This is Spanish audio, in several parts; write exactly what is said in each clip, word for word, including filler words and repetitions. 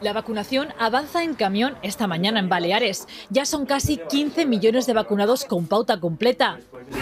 La vacunación avanza en camión esta mañana en Baleares. Ya son casi quince millones de vacunados con pauta completa.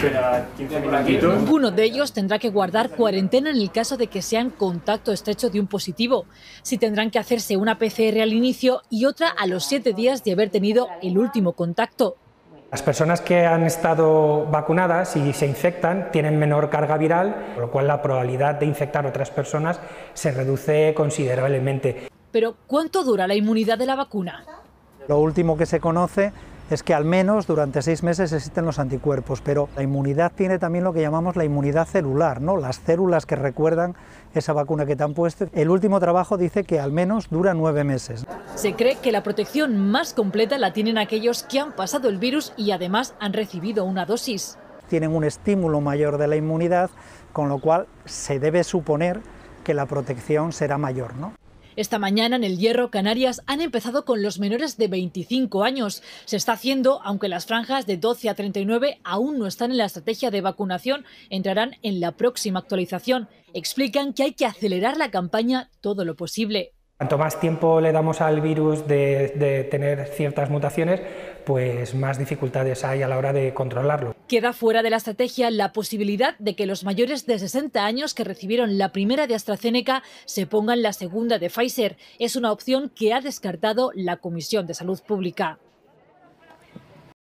Uno de ellos tendrá que guardar cuarentena en el caso de que sean contacto estrecho de un positivo. Si tendrán que hacerse una P C R al inicio y otra a los siete días de haber tenido el último contacto. Las personas que han estado vacunadas y se infectan tienen menor carga viral, con lo cual la probabilidad de infectar a otras personas se reduce considerablemente. Pero ¿cuánto dura la inmunidad de la vacuna? Lo último que se conoce es que al menos durante seis meses existen los anticuerpos, pero la inmunidad tiene también lo que llamamos la inmunidad celular, ¿no? Las células que recuerdan esa vacuna que te han puesto. El último trabajo dice que al menos dura nueve meses. Se cree que la protección más completa la tienen aquellos que han pasado el virus y además han recibido una dosis. Tienen un estímulo mayor de la inmunidad, con lo cual se debe suponer que la protección será mayor, ¿no? Esta mañana en El Hierro, Canarias, han empezado con los menores de veinticinco años. Se está haciendo, aunque las franjas de doce a treinta y nueve aún no están en la estrategia de vacunación, entrarán en la próxima actualización. Explican que hay que acelerar la campaña todo lo posible. Cuanto más tiempo le damos al virus de, de tener ciertas mutaciones, pues más dificultades hay a la hora de controlarlo. Queda fuera de la estrategia la posibilidad de que los mayores de sesenta años que recibieron la primera de AstraZeneca se pongan la segunda de Pfizer. Es una opción que ha descartado la Comisión de Salud Pública.